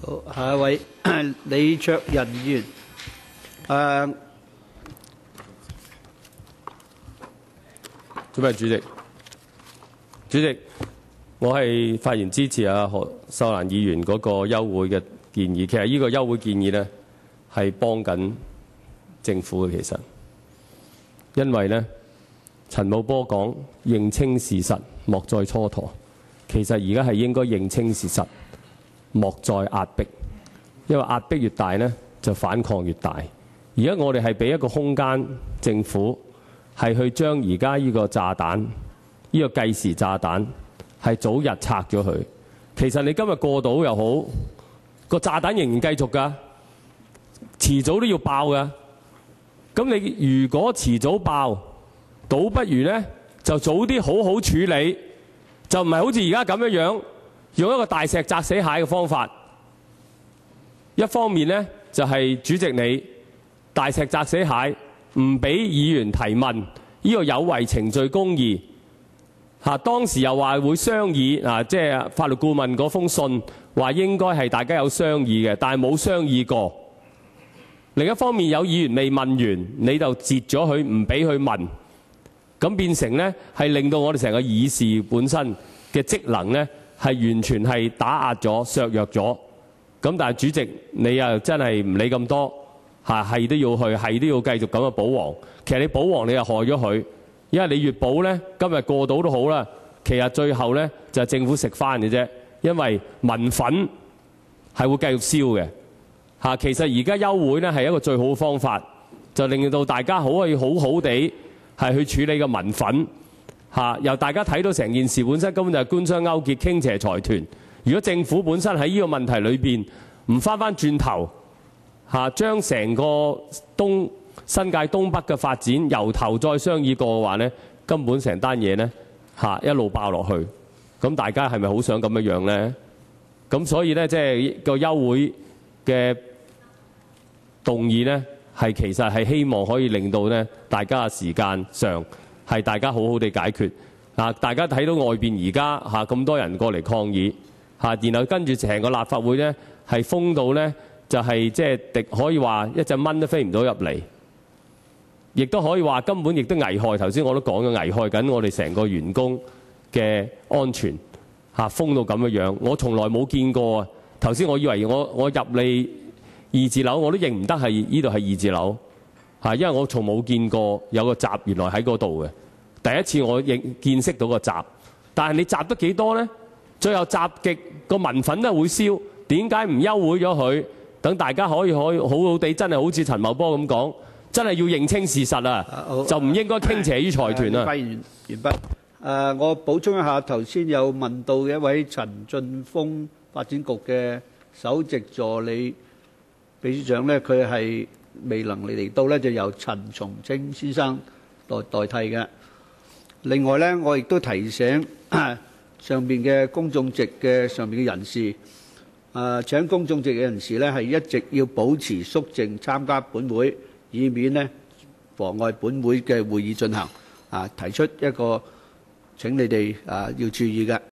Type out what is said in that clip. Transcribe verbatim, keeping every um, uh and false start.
好，下一位李卓人議員。誒， 做咩？主席，主席，我係發言支持啊何秀蘭議員嗰個休會嘅建議。其實呢個休會建議呢係幫緊政府嘅，其實因為呢，陳茂波講認清事實，莫再蹉跎。其實而家係應該認清事實，莫再壓迫。因為壓迫越大呢，就反抗越大。而家我哋係俾一個空間政府，係去將而家呢個炸彈，呢個計時炸彈係早日拆咗佢。其實你今日過到又好，個炸彈仍然繼續㗎，遲早都要爆㗎。咁你如果遲早爆，倒不如呢就早啲好好處理，就唔係好似而家咁樣樣，用一個大石砸死蟹嘅方法。一方面呢，就係主席你大石砸死蟹，唔俾議員提問，呢個有違程序公義。嚇，當時又話會商議，啊，即係法律顧問嗰封信話應該係大家有商議嘅，但係冇商議過。另一方面有議員未問完，你就截咗佢，唔俾佢問，咁變成呢係令到我哋成個議事本身嘅職能呢係完全係打壓咗、削弱咗。咁但係主席你又真係唔理咁多，嚇係都要去，係都要繼續咁樣保皇。其實你保皇你又害咗佢，因為你越保呢，今日過到都好啦。其實最後呢，就係政府食翻嘅啫，因為民憤係會繼續燒嘅。嚇，其實而家休會呢係一個最好嘅方法，就令到大家好可以好好地係去處理個民憤。嚇，由大家睇到成件事本身根本就係官商勾結、傾斜財團。如果政府本身喺呢個問題裏邊唔翻翻轉頭，嚇將成個東新界東北嘅發展由頭再商議過嘅話呢，根本成單嘢呢嚇一路爆落去。咁大家係咪好想咁樣樣呢？咁所以呢，即係個休會嘅動議呢，係其實係希望可以令到呢大家嘅時間上係大家好好地解決。啊，大家睇到外邊而家嚇咁多人過嚟抗議。嚇，然後跟住成個立法會呢，係封到呢，就係即係敵可以話一隻蚊都飛唔到入嚟，亦都可以話根本亦都危害。頭先我都講咗，危害緊我哋成個員工嘅安全。嚇，封到咁樣樣，我從來冇見過啊！頭先我以為我我入嚟二字樓，我都認唔得係呢度係二字樓。嚇，因為我從冇見過有個閘原來喺嗰度嘅，第一次我認見識到個閘。但係你閘得幾多呢？最後集極個民憤都會燒，點解唔休會咗佢？等大家可以可以好好地，真係好似陳茂波咁講，真係要認清事實啊！就唔應該傾斜於財團啊！ 發言完畢。誒，我補充一下，頭先有問到嘅一位陳俊峰發展局嘅首席助理秘書長呢，佢係未能嚟到呢，就由陳松青先生代代替嘅。另外呢，我亦都提醒上邊嘅公眾席嘅上邊嘅人士，誒請公眾席嘅人士呢係一直要保持肅靜參加本會，以免呢妨礙本會嘅會議進行。啊，提出一個請你哋啊要注意嘅。